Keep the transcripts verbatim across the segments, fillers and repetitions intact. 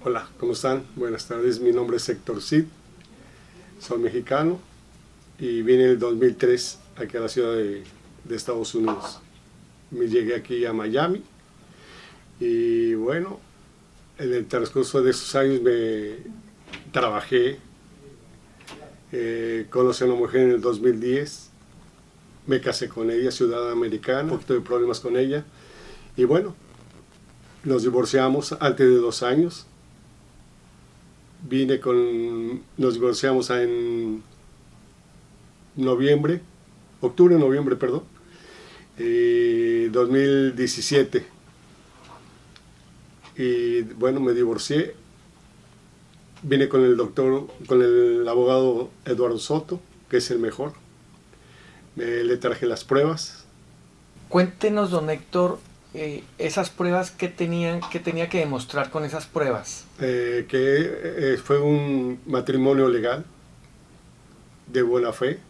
Hola, ¿cómo están? Buenas tardes, mi nombre es Héctor Cid, soy mexicano y vine en el dos mil tres aquí a la ciudad de, de Estados Unidos. Me llegué aquí a Miami y bueno, en el transcurso de esos años me trabajé, eh, conocí a una mujer en el dos mil diez, me casé con ella, ciudadana americana, un poquito de problemas con ella y bueno, nos divorciamos antes de dos años. Vine con, nos divorciamos en noviembre, octubre, noviembre, perdón, eh, dos mil diecisiete. Y bueno, me divorcié. Vine con el doctor, con el abogado Eduardo Soto, que es el mejor. Eh, le traje las pruebas. Cuéntenos, don Héctor, eh, esas pruebas que tenían, que tenía que demostrar con esas pruebas. Eh, que eh, fue un matrimonio legal, de buena fe.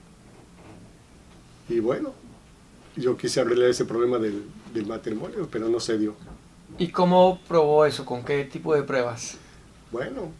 Y bueno, yo quise arreglar ese problema del, del matrimonio, pero no se dio. ¿Y cómo probó eso? ¿Con qué tipo de pruebas? Bueno,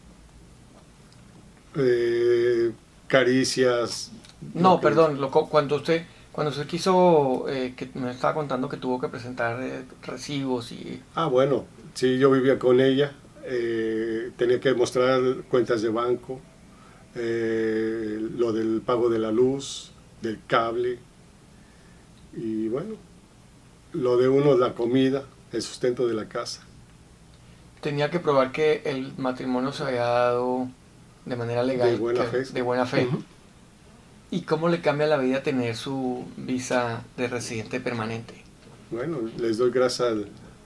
eh, caricias. No, que, perdón, lo, cuando usted cuando usted quiso, eh, que me estaba contando que tuvo que presentar eh, recibos y... Ah, bueno, sí, yo vivía con ella, eh, tenía que mostrar cuentas de banco, eh, lo del pago de la luz, del cable, y bueno, lo de uno, la comida, el sustento de la casa. Tenía que probar que el matrimonio se había dado de manera legal, De buena que, fe. de buena fe. Uh-huh. ¿Y cómo le cambia la vida tener su visa de residente permanente? Bueno, les doy gracias al,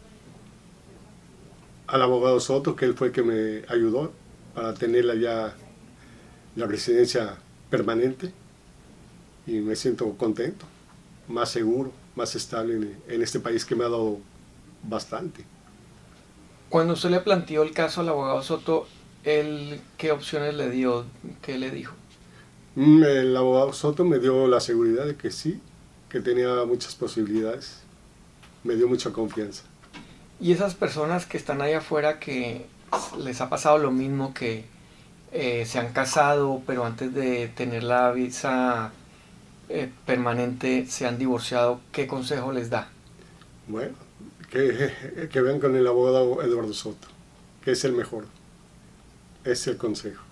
al abogado Soto, que él fue el que me ayudó para tenerla ya la residencia permanente, y me siento contento, más seguro, más estable en, en este país que me ha dado bastante. Cuando usted le planteó el caso al abogado Soto, ¿él qué opciones le dio? ¿Qué le dijo? El abogado Soto me dio la seguridad de que sí, que tenía muchas posibilidades, me dio mucha confianza. Y esas personas que están ahí afuera que les ha pasado lo mismo, que eh, se han casado, pero antes de tener la visa eh, permanente se han divorciado, ¿qué consejo les da? Bueno, que, que vean con el abogado Eduardo Soto, que es el mejor, es el consejo.